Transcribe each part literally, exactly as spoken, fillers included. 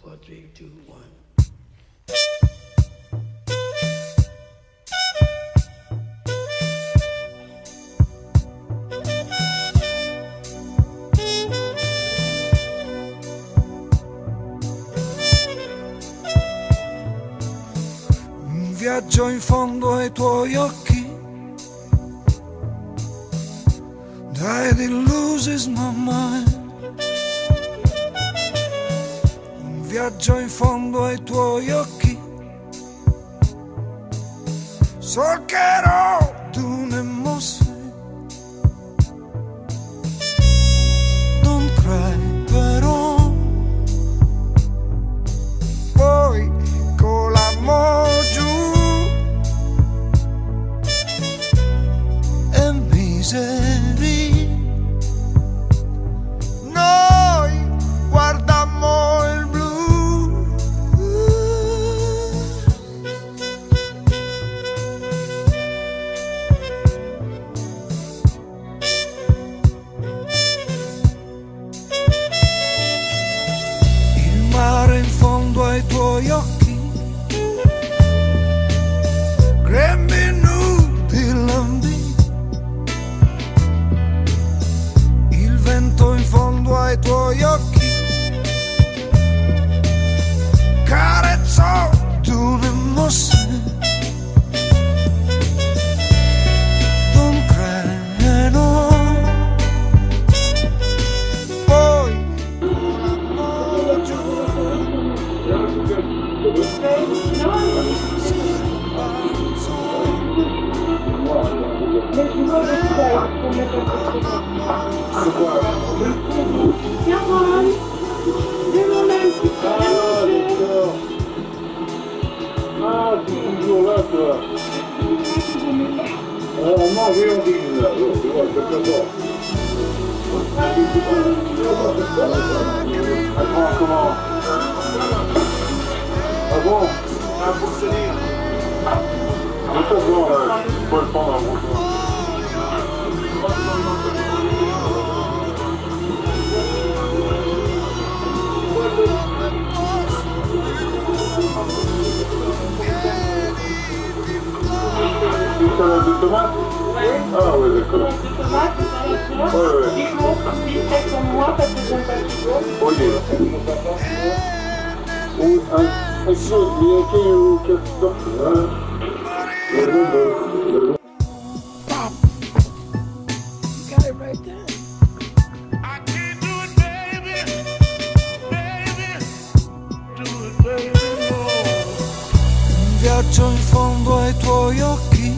four, three, two, one. Un viaggio in fondo ai tuoi occhi, I didn't lose his my mind. Un viaggio in fondo ai tuoi occhi, solcherò tu ne mosse. Don't cry però, poi con l'amore giù e miseria. Ai tuoi occhi, grembi nudi lambì, il vento in fondo ai tuoi occhi, carezzò tu ne mosse. Don't cry no, poi Ah, c'est toujours là, toi. Alors, on mange et on dîne, là. Oh, tu vois, c'est comme ça. Attends, comment? Ah bon? C'est un fonctionnaire. C'est pas bon, là. Il faut le prendre en route. Une salade de tomates? Oui. Ah ouais, d'accord. De tomates, une salade de tomates. Ouais, ouais. dix jours, dix steaks pour moi, parce que j'aime pas le kilo. Ok. Ou un, un kilo de bianchi ou quatre cents. Le bon, pop. You got it right there. I can't do it, baby. Baby, do it, baby, no. Un viaggio in fondo ai tuoi occhi,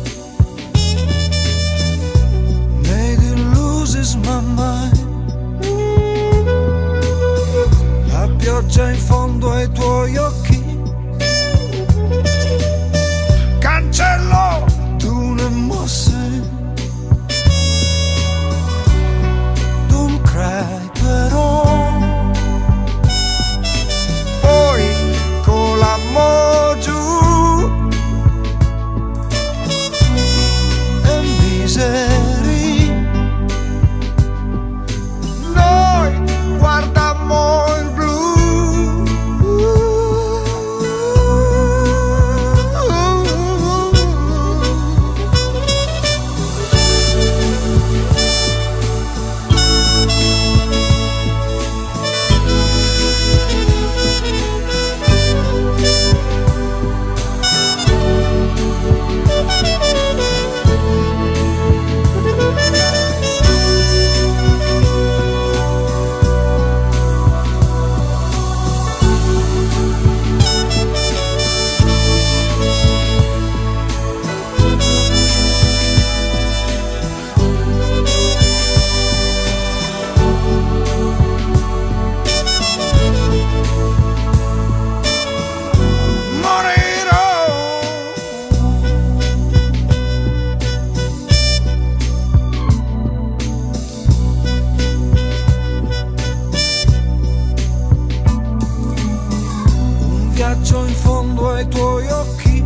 made it loses my mind. La pioggia in fondo ai tuoi occhi, cancello tu ne mosse. Don't cry però, poi con l'amore giù e miseria. Noi guardammo il blu. Viaggio in fondo ai tuoi occhi,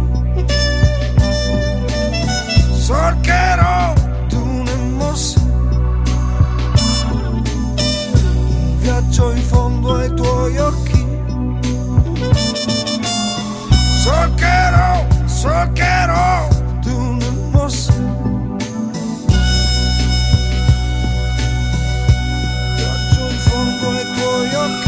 solcherò tu ne mosse. Un viaggio in fondo ai tuoi occhi, so che ero di un'emozione. Viaggio in fondo ai tuoi occhi.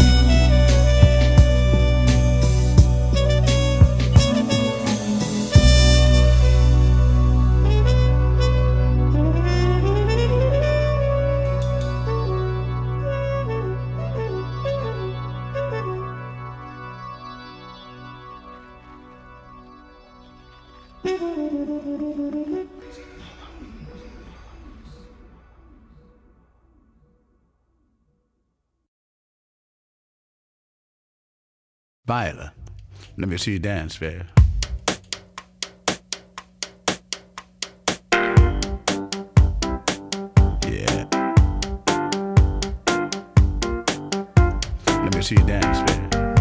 Viola, let me see you dance, baby. Yeah. Let me see you dance, baby.